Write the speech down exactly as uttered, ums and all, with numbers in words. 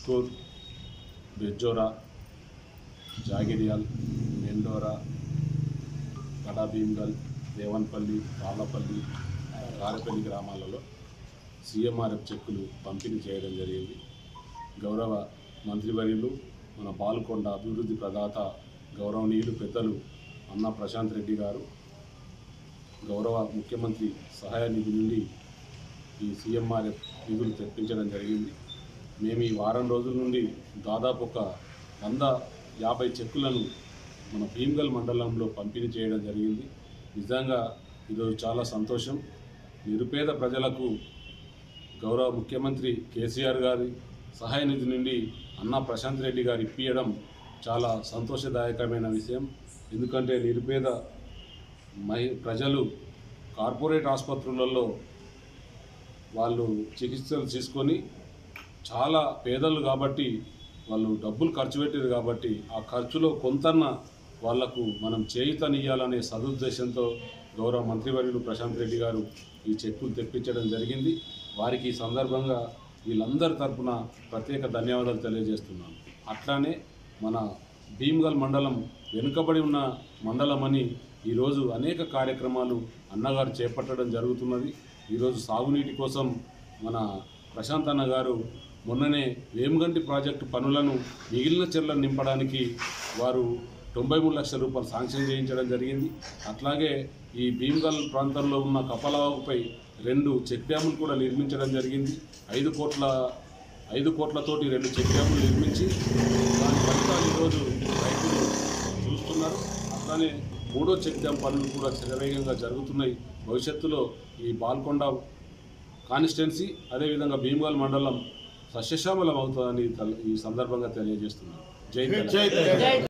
ఉస్కూర్, బెజ్జోరా, జాగిరియాల్, మెండోరా, కడాభీమ్గల్, దేవన్పల్లి, తాళ్లపల్లి, గారెపల్లి గ్రామాలలో సీఎంఆర్ఎఫ్ చెక్కులు పంపిణీ చేయడం జరిగింది. గౌరవ మంత్రివర్యులు మన పాల్కొండ అభివృద్ధి ప్రదాత గౌరవనీయులు పెద్దలు అన్న ప్రశాంత్ రెడ్డి గారు గౌరవ ముఖ్యమంత్రి సహాయ నిధి నుండి ఈ సీఎంఆర్ఎఫ్ నిధులు తెప్పించడం జరిగింది. మేము ఈ వారం రోజుల నుండి దాదాపు ఒక వంద యాభై చెక్కులను మన భీమ్గల్ మండలంలో పంపిణీ చేయడం జరిగింది. నిజంగా ఈరోజు చాలా సంతోషం. నిరుపేద ప్రజలకు గౌరవ ముఖ్యమంత్రి కేసీఆర్ గారి సహాయ నిధి నుండి అన్న ప్రశాంత్ రెడ్డి గారు ఇప్పించడం చాలా సంతోషదాయకమైన విషయం. ఎందుకంటే నిరుపేద మహి ప్రజలు కార్పొరేట్ ఆసుపత్రులలో వాళ్ళు చికిత్సలు తీసుకొని చాలా పేదలు కాబట్టి వాళ్ళు డబ్బులు ఖర్చు పెట్టారు కాబట్టి ఆ ఖర్చులో కొంతన్న వాళ్లకు మనం చేయూతనియ్యాలనే సదుద్దేశంతో గౌరవ మంత్రివర్యులు ప్రశాంత్ రెడ్డి గారు ఈ చెక్కులు తెప్పించడం జరిగింది. వారికి ఈ సందర్భంగా వీళ్ళందరి తరఫున ప్రత్యేక ధన్యవాదాలు తెలియజేస్తున్నాను. అట్లానే మన భీమ్గల్ మండలం వెనుకబడి ఉన్న మండలమని ఈరోజు అనేక కార్యక్రమాలు అన్నగారు చేపట్టడం జరుగుతున్నది. ఈరోజు సాగునీటి కోసం మన ప్రశాంత్ అన్న గారు మొన్ననే వేమగంటి ప్రాజెక్టు పనులను మిగిలిన చెర్లను నింపడానికి వారు తొంభై మూడు లక్షల రూపాయలు శాంక్షన్ చేయించడం జరిగింది. అట్లాగే ఈ భీమ్గల్ ప్రాంతంలో ఉన్న కపలవాగుపై రెండు చెక్ డ్యాములు కూడా నిర్మించడం జరిగింది. ఐదు కోట్ల ఐదు కోట్లతోటి రెండు చెక్ డ్యాములు నిర్మించి దాని ఫలితాలు ఈరోజు రైతులు చూస్తున్నారు. అట్లానే మూడో చెక్ డ్యామ్ పనులు కూడా శరవేగంగా జరుగుతున్నాయి. భవిష్యత్తులో ఈ పాల్కొండ కాన్స్టిట్యున్సీ అదేవిధంగా భీమ్గల్ మండలం సస్యశ్యామలం అవుతుందని ఈ సందర్భంగా తెలియజేస్తున్నాను. జై తెలంగాణ.